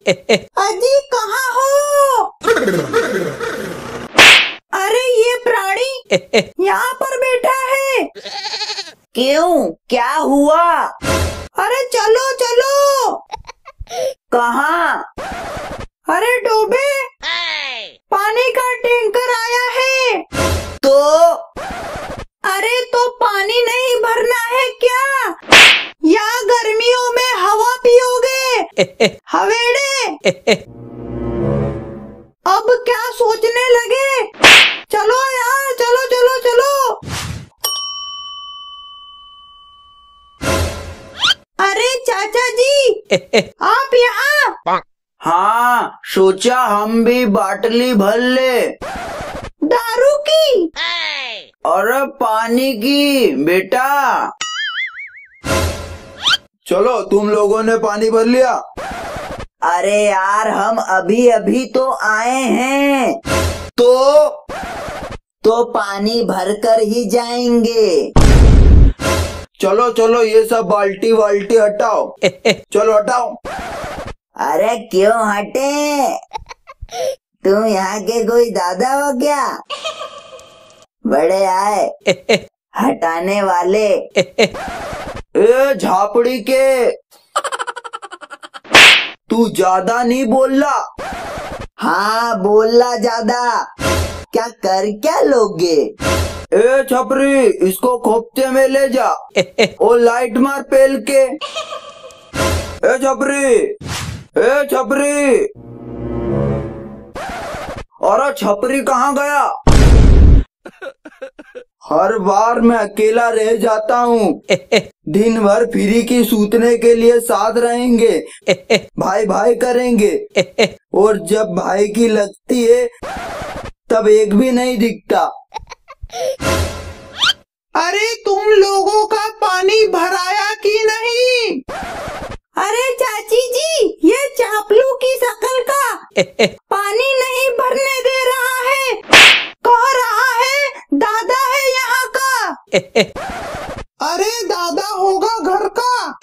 अजी कहाँ हो? अरे ये प्राणी यहाँ पर बैठा है। क्यों, क्या हुआ? अरे चलो चलो। कहाँ? अरे डोबे, पानी का टैंकर आया है। तो अरे तो पानी नहीं भरना है क्या? या गर्मियों में हवा पियोगे हवेड़े? अब क्या सोचने लगे? चलो यार, चलो चलो चलो। अरे चाचा जी, आप यहाँ? हाँ, सोचा हम भी बाटली भर ले। दारू की? अरे पानी की बेटा। चलो, तुम लोगों ने पानी भर लिया? अरे यार, हम अभी अभी तो आए हैं। तो पानी भरकर ही जाएंगे। चलो चलो, ये सब बाल्टी वाल्टी हटाओ। चलो हटाओ। अरे क्यों हटे? तुम यहाँ के कोई दादा हो क्या? बड़े आए हटाने वाले। ए झापड़ी के, तू ज्यादा नहीं बोल रहा? हाँ बोलना ज्यादा। क्या कर क्या लोगे? ए छपरी, इसको खोपचे में ले जा और लाइट मार पेल के। ए छपरी, ए छपरी। अरे छपरी कहाँ गया? हर बार मैं अकेला रह जाता हूँ। दिन भर फ्री की सूतने के लिए साथ रहेंगे, भाई भाई करेंगे, और जब भाई की लगती है तब एक भी नहीं दिखता। अरे तुम लोगों का पानी भराया कि नहीं? अरे चाची जी, ये चापलू की शकल का पानी नहीं भरने दे रहा है। कह रहा है दादा है यहाँ का। अरे दादा होगा घर का।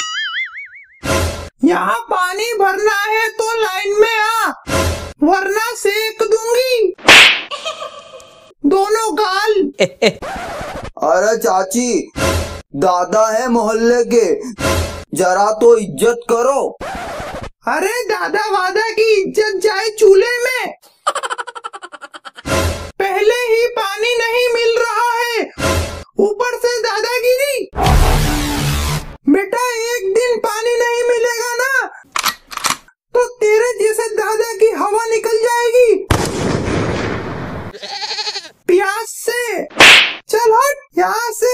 यहाँ पानी भरना है तो लाइन में आ, वरना सेक दूंगी दोनों गाल। अरे चाची, दादा है मोहल्ले के, जरा तो इज्जत करो। अरे दादा वादा की इज्जत जाए चूल्हे में। पहले ही पानी नहीं मिल रहा है, ऊपर से दादागिरी। बेटा एक दिन पानी नहीं मिलेगा ना, तो तेरे जैसे दादा की हवा निकल जाएगी प्यास से। चल हट यहाँ से।